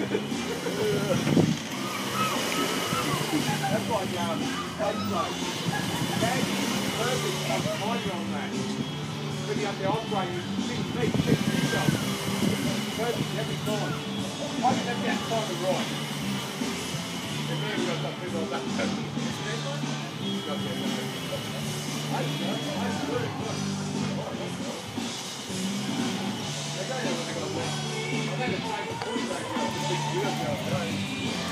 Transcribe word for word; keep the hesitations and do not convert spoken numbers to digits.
That's like um, that's like, that's perfect minor on that. When you have the entree, you think, think, think to yourself. Perfect every time. I can never get time to right. And then we've got something like that. I don't know, I swear it was. They go there when they got a win. I think it's like a quarterback, you know, the big deal, you know.